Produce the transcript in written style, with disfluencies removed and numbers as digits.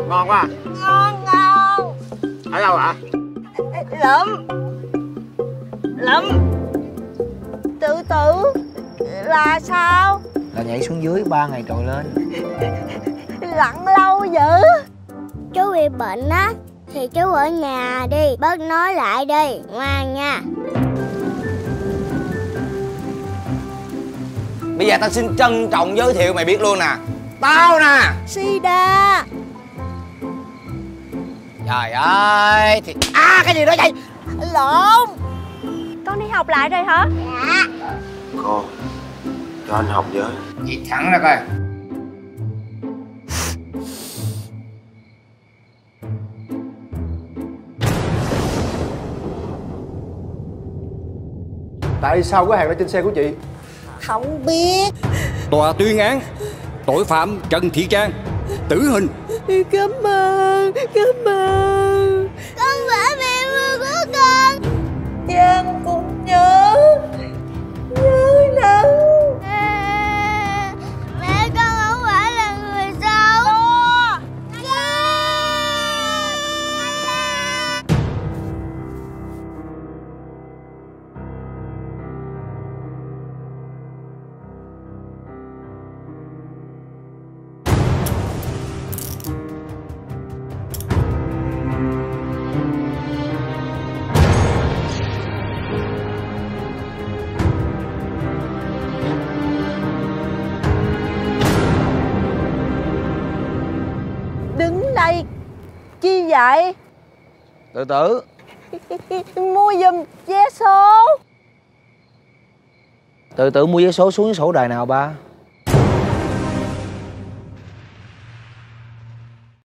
Ngon quá à. Ngon ngon. Ở đâu ạ? Lụm. Lụm. Tự tử là sao? Là nhảy xuống dưới 3 ngày trồi lên. Lặn lâu dữ. Chú bị bệnh á thì chú ở nhà đi, bớt nói lại đi, ngoan nha. Bây giờ tao xin trân trọng giới thiệu mày biết luôn nè. Tao nè. Sida. Trời ơi thì... cái gì đó vậy? Lộn. Con đi học lại rồi hả? Dạ. Cô, cho anh học với. Chị thẳng ra coi. Tại sao có hàng đó trên xe của chị? Không biết. Tòa tuyên án tội phạm Trần Thị Trang tử hình. Cảm ơn. Con phải mẹ mưa của con. Trang cũng nhớ lắm. Mẹ con không phải là người xấu. Đứng đây chi vậy? Tự tử. Mua giùm vé số. Tự tử mua vé số xuống sổ đài nào ba?